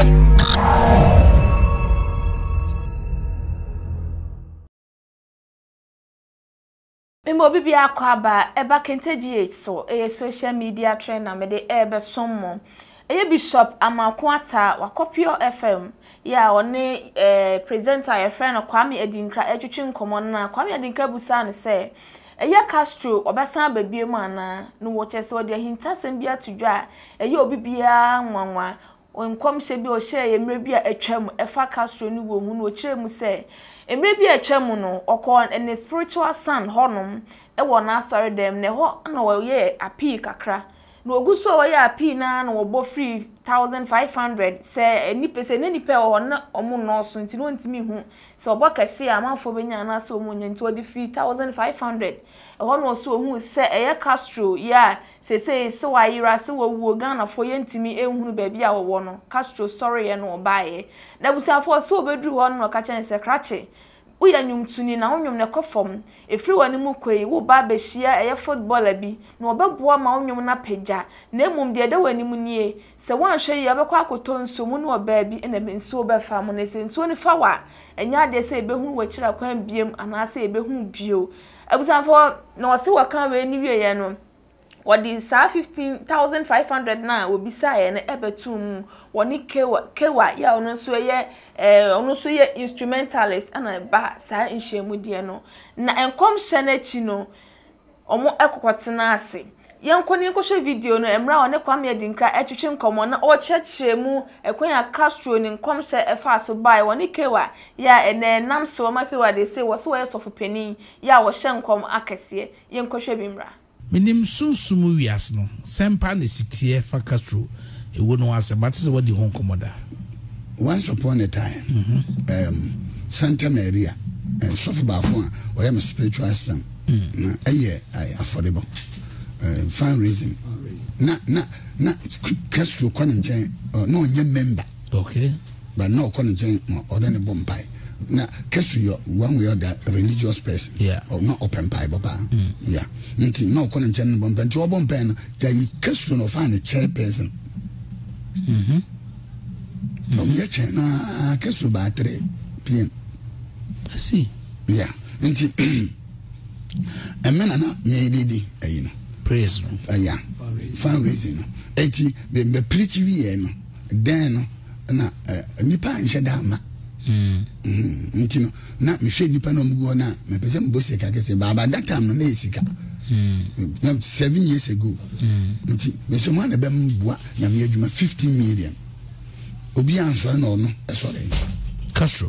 Mimo bibi akwaba eba kenteji so social media trend na mede ebe sommo Bishop Amoako Attah wakopio FM ya one presenter your friend Kwame Edinkra etwetwe nkomo na Kwame Edinkra busa ne se Castro obasan babie mu ana no wo chese odi hintasem bia tudwa obi bia nwanwa onkom hye bi o hye emre bia atwam efa Castro ni wo hu no kire mu se emre bia atwam no okon en spiritual son honom wo na asore dem ne ho na wo ye api kakra no oguso wo ye api na no wo bo free 1500 se ni pese ne ni pe wo na omo no so nti no ntimi hu se obo kase amanfo benya na so omo nya nti wo di free 1500 ho no so hu se Castro ya se wa yira se wo wo Ghana fo ye ntimi ehunu ba bia wo no Castro sorry ye no baaye na busafo so obedru ho no ka chen se krache uya nyumtuni na onwom ne kofom efri wani mu kwei wo ba behia footballer bi na obeboa ma onwom na pagya na emum de de wani mu nie se wan hwe ye obekwa akoto nso mu na oba bi na nso be fa mu na se nso ni fa wa enya de se ebehu wa kira kwan biem ana se ebehu bio abusanfo na wose waka we ni wie ye no wodi sa 15500 na obisa ye na ebetum woni kewa ya ono so ye instrumentalist ana ba sa nhemu de no na enkom hye na chi no omo ekokotena ase yenkoni nkoshe video no emra one Kwame Edinkra etwetwe nkomo na o chechiremu ekwan Castro ni nkom hye efa so bai woni kewa ya nam so makewa de say wo so yeso fopeni ya wo hye nkom akese yenkoshe bimra minim sunsumu wias no sempa ne sitie fa Castro ewo no ase but se wadi hon komoda once upon a time Santa Maria sofa ba ho a o am spiritual son na affordable fine reason na Castro kwa nchen no onye member okay but no kwa nchen o de ne bompai na Castro yo one way or the religious person or not open bible ba yeah nti no kwa nchen bompai nti obompai no dey Castro no fa ne chairperson Omiya chena Castro ba 3 PM. I see. Yeah. Nti emena na me didi ayino. Praise. Yeah. Fundraising. Eti be pretty wie no. Den no na nipa nhye da ma. Nti no na me hwe nipa no mguo na me pese mbose ka kese ba that time no na esika. 7 years ago. Nti me so ma na be mbua nyame adwuma 15 million. Obi answer no sorry Castro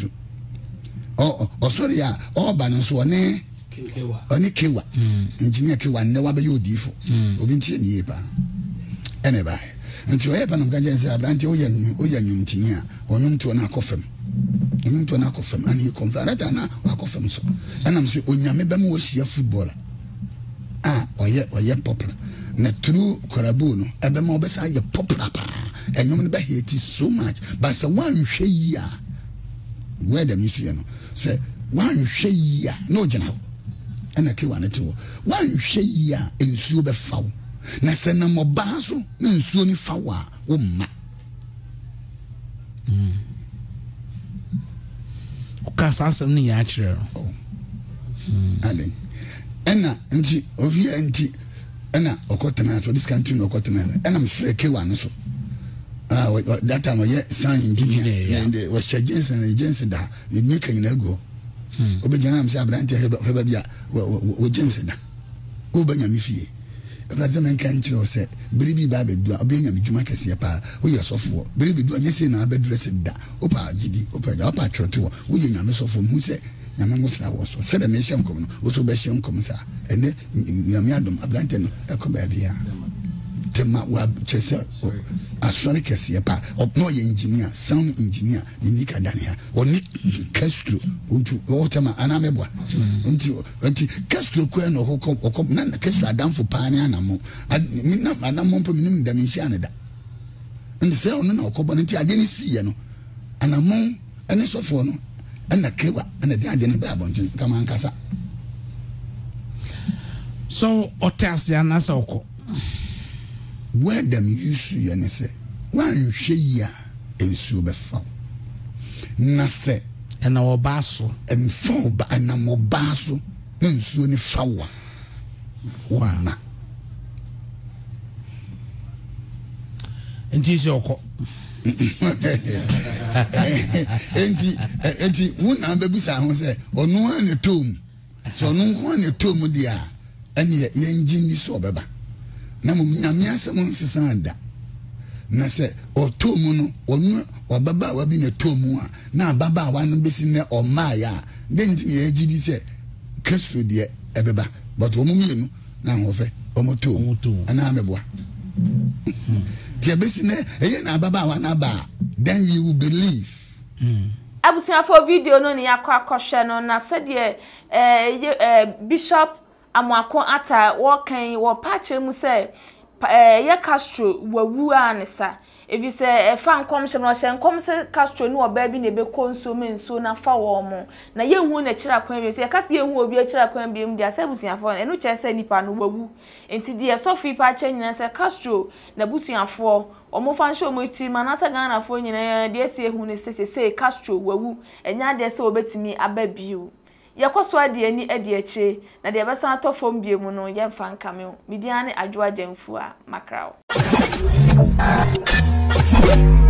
sorry ya ba no so one kewa engineer kewa ne wa be yodifo obi ntie ni yepa ene ba nti oyepa no ka jense abrante oya nyumtini a onyumto na akofem and he confirmed that na akofem so anam se onyame ba mu wohia footballer oye popular na true korabu no ebe ma obesa ye popular pa enyom no be hate so much but say one hwe ya where the mission no say one hwe ya no gina ana ke wane to one hwe ya ensuo be fawo na se na mobaso na ensuo ni fawo a wo ma ka sasem ni ya kire alen ena nti ovia nti ena okotena so this country no okotena ena mfre ke wane so that time we sign engineer and was agency da ni make nyina go obegina am say abrante heba bia wo agency da obanya mi fie abrante men kan kire o say biribi ba bedu obenya mi dwuma kese pa wo ye sofo biribi du anya say na bedress da opa gidi opa troto wo ye nyame sofo mu say nyame ngosra wo so se da me hyem kom no wo so be hyem kom sa ene nyame adom abrante no ekoba bia tema wa chese asori kese pa no ye engineer sound engineer ni nika dani ha oni Castro untu otema anamebwa unti Castro kwa no hoko na Castro adamfo pa ni anamo anamo mpo minim da menhia ne da ndi se ono na okobo nti ade ni siye no anamo ene sofo no ana kewa ana de ade ni bra bontu kama ankasa so otas ya nasa oko where them use you and say one share ensuo befa na se na wo baso emfo ba na mo baso na nsuo ni fawa wa enti se okọ enti wona bebusa ho se onu an tom so onu nko an tom dia ene ye ngini so beba na mo nyame asem nsesan da na se otomu no onu obaba wa bi na tomu a na baba wa no besi ne omaya den ti ye gidi se Castro de ebeba but omu mienu na ho fe omotomu ana ameboa ti besi ne eye na baba wa na ba then you will believe abusia for video no ni akwa no na se de Bishop Amoako Attah wokan wo pache mu se ye Castro wawu anisa evi se fa nkom hye no hye nkom se Castro ni oba bi na be konso menso na fa wo mo na ye hu na kira kwan bi se ye kase ye hu obi kira kwan bi mu dia se busuafo enu che se nipa no wawu enti dia so fi pa che nyina se Castro na busuafo omo fa nso mo ti ma na se Ghana fo nyina dia se hu ne se Castro wawu enya dia se obetimi ababiu yakoso ade ani ade ache na de besan atofom biemu no ye mfa nkame midiane adwo agemfu a makrao